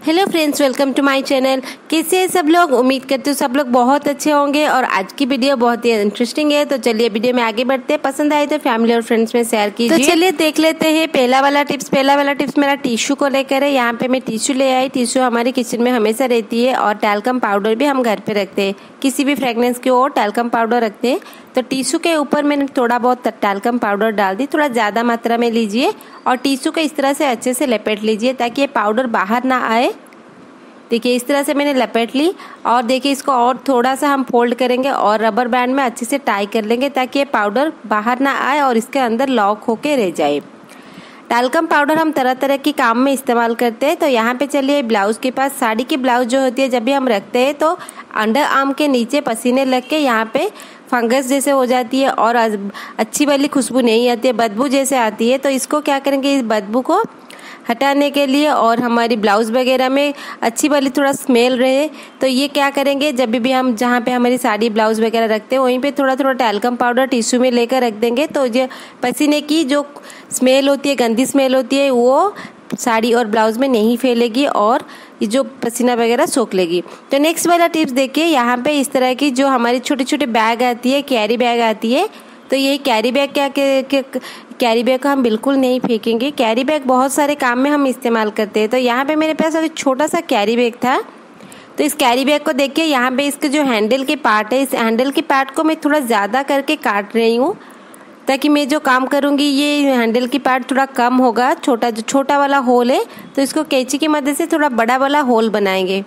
Hello friends, welcome to my channel. कैसे हैं सब लोग? उम्मीद करती हूँ सब लोग बहुत अच्छे होंगे और आज की वीडियो बहुत ही इंटरेस्टिंग है। तो चलिए वीडियो में आगे बढ़ते हैं। पसंद आए तो फैमिली और फ्रेंड्स में शेयर कीजिए। तो चलिए देख लेते हैं पहला वाला टिप्स मेरा टिश्यू को लेकर है। यहाँ पे मैं टिश्यू ले आई। टिश्यू हमारी किचन में हमेशा रहती है और टैल्कम पाउडर भी हम घर पे रखते हैं। किसी भी फ्रेगनेंस की ओर टैल्कम पाउडर रखते हैं। तो टिश्यू के ऊपर मैंने थोड़ा बहुत टैल्कम पाउडर डाल दी। थोड़ा ज़्यादा मात्रा में लीजिए और टिश्यू को इस तरह से अच्छे से लपेट लीजिए ताकि ये पाउडर बाहर ना आए। देखिए इस तरह से मैंने लपेट ली और देखिए इसको और थोड़ा सा हम फोल्ड करेंगे और रबर बैंड में अच्छे से टाई कर लेंगे ताकि ये पाउडर बाहर ना आए और इसके अंदर लॉक होके रह जाए। टैल्कम पाउडर हम तरह तरह के काम में इस्तेमाल करते हैं। तो यहाँ पे चलिए ब्लाउज के पास, साड़ी की ब्लाउज जो होती है जब भी हम रखते हैं तो अंडर आर्म के नीचे पसीने लग के यहाँ पे फंगस जैसे हो जाती है और अच्छी वाली खुशबू नहीं आती है, बदबू जैसे आती है। तो इसको क्या करेंगे, इस बदबू को हटाने के लिए और हमारी ब्लाउज वगैरह में अच्छी वाली थोड़ा स्मेल रहे तो ये क्या करेंगे, जब भी हम जहाँ पे हमारी साड़ी ब्लाउज वगैरह रखते हैं वहीं पे थोड़ा थोड़ा टैल्कम पाउडर टिश्यू में लेकर रख देंगे। तो ये पसीने की जो स्मेल होती है, गंदी स्मेल होती है, वो साड़ी और ब्लाउज में नहीं फैलेगी और ये जो पसीना वगैरह सोख लेगी। तो नेक्स्ट वाला टिप्स देखिए, यहाँ पे इस तरह की जो हमारी छोटी छोटी बैग आती है, कैरी बैग आती है। तो ये कैरी बैग कैरी बैग को हम बिल्कुल नहीं फेंकेंगे। कैरी बैग बहुत सारे काम में हम इस्तेमाल करते हैं। तो यहाँ पे मेरे पास अभी छोटा सा कैरी बैग था। तो इस कैरी बैग को देखिए, यहाँ पे इसके जो हैंडल के पार्ट है, इस हैंडल के पार्ट को मैं थोड़ा ज़्यादा करके काट रही हूँ ताकि मैं जो काम करूँगी ये हैंडल की पार्ट थोड़ा कम होगा। छोटा वाला होल है तो इसको कैंची की मदद से थोड़ा बड़ा वाला होल बनाएंगे।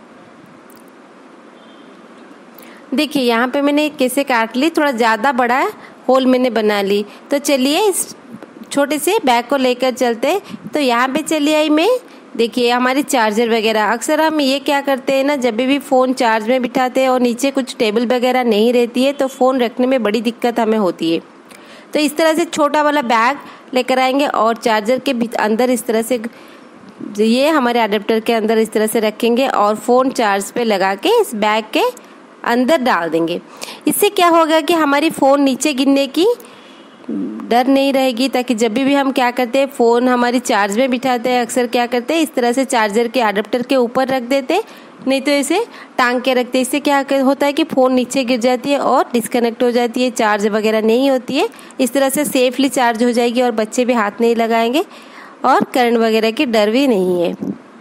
देखिए यहाँ पे मैंने कैसे काट ली, थोड़ा ज़्यादा बड़ा होल मैंने बना ली। तो चलिए इस छोटे से बैग को लेकर चलते। तो यहाँ पे चलिए आई मैं, देखिए हमारी चार्जर वगैरह, अक्सर हम ये क्या करते हैं ना, जब भी फ़ोन चार्ज में बिठाते हैं और नीचे कुछ टेबल वगैरह नहीं रहती है तो फ़ोन रखने में बड़ी दिक्कत हमें होती है। तो इस तरह से छोटा वाला बैग लेकर आएंगे और चार्जर के अंदर इस तरह से ये हमारे अडेप्टर के अंदर इस तरह से रखेंगे और फ़ोन चार्ज पे लगा के इस बैग के अंदर डाल देंगे। इससे क्या होगा कि हमारी फ़ोन नीचे गिरने की डर नहीं रहेगी। ताकि जब भी हम क्या करते हैं, फ़ोन हमारी चार्ज में बिठाते हैं, अक्सर क्या करते हैं इस तरह से चार्जर के अडेप्टर के ऊपर रख देते, नहीं तो इसे टांग के रखते। इससे क्या होता है कि फ़ोन नीचे गिर जाती है और डिस्कनेक्ट हो जाती है, चार्ज वगैरह नहीं होती है। इस तरह से सेफली चार्ज हो जाएगी और बच्चे भी हाथ नहीं लगाएंगे और करंट वगैरह की डर भी नहीं है।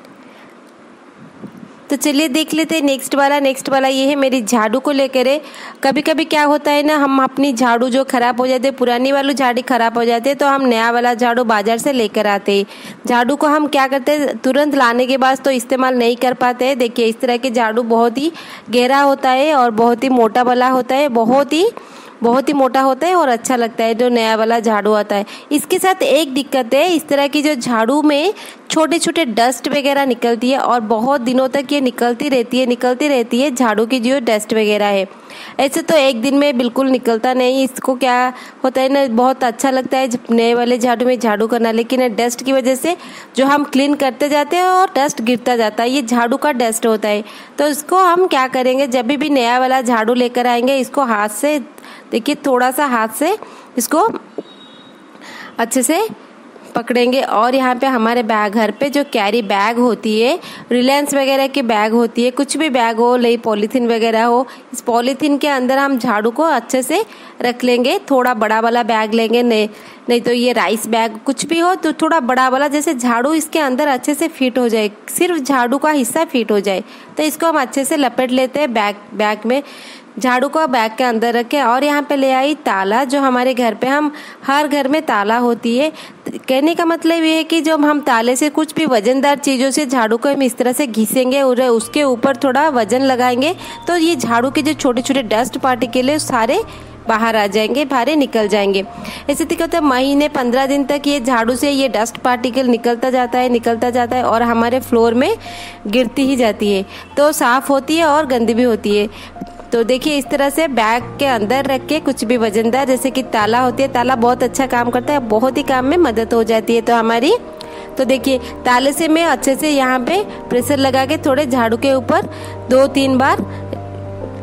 तो चलिए देख लेते हैं नेक्स्ट वाला ये है मेरी झाड़ू को लेकर है। कभी कभी क्या होता है ना, हम अपनी झाड़ू जो ख़राब हो जाते हैं, पुरानी वाली झाड़ू ख़राब हो जाते हैं तो हम नया वाला झाड़ू बाजार से लेकर आते हैं। झाड़ू को हम क्या करते हैं, तुरंत लाने के बाद तो इस्तेमाल नहीं कर पाते हैं। देखिए इस तरह के झाड़ू बहुत ही गहरा होता है और बहुत ही मोटा वाला होता है, बहुत ही मोटा होता है और अच्छा लगता है जो नया वाला झाड़ू आता है। इसके साथ एक दिक्कत है, इस तरह की जो झाड़ू में छोटे छोटे डस्ट वगैरह निकलती है और बहुत दिनों तक ये निकलती रहती है झाड़ू की जो डस्ट वगैरह है। ऐसे तो एक दिन में बिल्कुल निकलता नहीं। इसको क्या होता है ना, बहुत अच्छा लगता है नए वाले झाड़ू में झाड़ू करना, लेकिन डस्ट की वजह से जो हम क्लीन करते जाते हैं और डस्ट गिरता जाता है, ये झाड़ू का डस्ट होता है। तो इसको हम क्या करेंगे, जब भी नया वाला झाड़ू लेकर आएंगे इसको हाथ से, देखिए थोड़ा सा हाथ से इसको अच्छे से पकड़ेंगे और यहाँ पे हमारे घर पे जो कैरी बैग होती है, रिलायंस वगैरह की बैग होती है, कुछ भी बैग हो, ले पॉलीथीन वगैरह हो, इस पॉलीथीन के अंदर हम झाड़ू को अच्छे से रख लेंगे। थोड़ा बड़ा वाला बैग लेंगे, नहीं तो ये राइस बैग कुछ भी हो तो थोड़ा बड़ा वाला, जैसे झाड़ू इसके अंदर अच्छे से फिट हो जाए, सिर्फ झाड़ू का हिस्सा फिट हो जाए। तो इसको हम अच्छे से लपेट लेते हैं बैग में, झाड़ू को बैग के अंदर रखे और यहाँ पे ले आई ताला। जो हमारे घर पे हम हर घर में ताला होती है। कहने का मतलब ये है कि जब हम ताले से कुछ भी वजनदार चीज़ों से झाड़ू को हम इस तरह से घिसेंगे और उसके ऊपर थोड़ा वजन लगाएंगे तो ये झाड़ू के जो छोटे छोटे डस्ट पार्टिकल है सारे बाहर आ जाएंगे, बाहर निकल जाएंगे। ऐसे दिक्कत है, महीने 15 दिन तक ये झाड़ू से ये डस्ट पार्टिकल निकलता जाता है और हमारे फ्लोर में गिरती ही जाती है। तो साफ़ होती है और गंदी भी होती है। तो देखिए इस तरह से बैग के अंदर रख के कुछ भी वजनदार, जैसे कि ताला होती है, ताला बहुत अच्छा काम करता है, बहुत ही काम में मदद हो जाती है तो हमारी। तो देखिए ताले से मैं अच्छे से यहाँ पे प्रेशर लगा के थोड़े झाड़ू के ऊपर 2-3 बार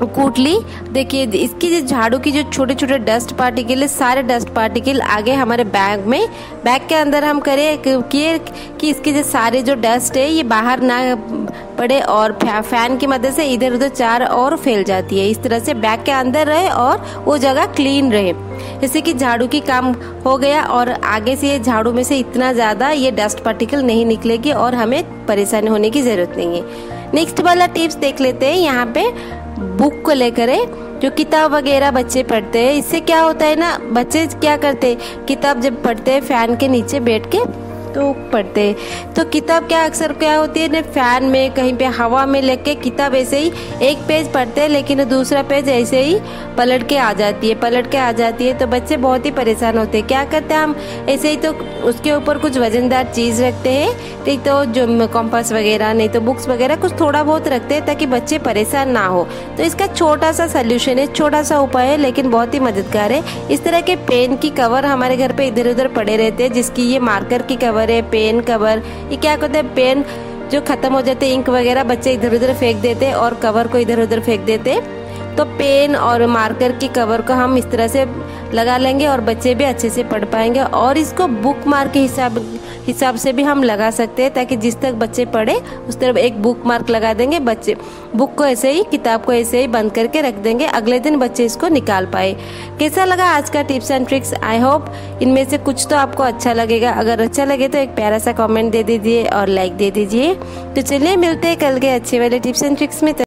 कूट ली। देखिए इसकी जो झाड़ू की जो छोटे छोटे डस्ट पार्टिकल है, सारे डस्ट पार्टिकल आगे हमारे बैग के अंदर हम किए कि इसके जो सारे जो डस्ट है ये बाहर ना पड़े और फैन की मदद से इधर उधर चार और फैल जाती है। इस तरह से बैग के अंदर रहे और वो जगह क्लीन रहे। जैसे कि झाड़ू की काम हो गया और आगे से ये झाड़ू में से इतना ज़्यादा ये डस्ट पार्टिकल नहीं निकलेगी और हमें परेशानी होने की ज़रूरत नहीं है। नेक्स्ट वाला टिप्स देख लेते हैं। यहाँ पे बुक को लेकर जो किताब वगैरह बच्चे पढ़ते हैं, इससे क्या होता है ना, बच्चे क्या करते हैं, किताब जब पढ़ते हैं फैन के नीचे बैठ के तो पढ़ते हैं, तो किताब क्या अक्सर क्या होती है ना, फैन में कहीं पे हवा में लेके किताब ऐसे ही एक पेज पढ़ते हैं लेकिन दूसरा पेज ऐसे ही पलट के आ जाती है तो बच्चे बहुत ही परेशान होते हैं। क्या करते हैं हम ऐसे ही, तो उसके ऊपर कुछ वजनदार चीज़ रखते हैं, ठीक, तो जो कॉम्पास वगैरह नहीं तो बुक्स वगैरह कुछ थोड़ा बहुत रखते हैं ताकि बच्चे परेशान ना हो। तो इसका छोटा सा सोल्यूशन है, छोटा सा उपाय है लेकिन बहुत ही मददगार है। इस तरह के पेन की कवर हमारे घर पे इधर उधर पड़े रहते हैं, जिसकी ये मार्कर की कवर है, पेन कवर, ये क्या करते हैं, पेन जो खत्म हो जाते हैं इंक वगैरह बच्चे इधर उधर फेंक देते हैं और कवर को इधर उधर फेंक देते हैं। तो पेन और मार्कर की कवर को हम इस तरह से लगा लेंगे और बच्चे भी अच्छे से पढ़ पाएंगे। और इसको बुक मार्क के हिसाब से भी हम लगा सकते हैं ताकि जिस तक बच्चे पढ़े उस तरफ एक बुक मार्क लगा देंगे। बच्चे बुक को ऐसे ही, किताब को ऐसे ही बंद करके रख देंगे, अगले दिन बच्चे इसको निकाल पाए। कैसा लगा आज का tips and tricks? I hope इनमें से कुछ तो आपको अच्छा लगेगा। अगर अच्छा लगे तो एक प्यारा सा कॉमेंट दे दीजिए और लाइक दे दीजिए। तो चलिए मिलते हैं कल के अच्छे वाले टिप्स एंड ट्रिक्स में।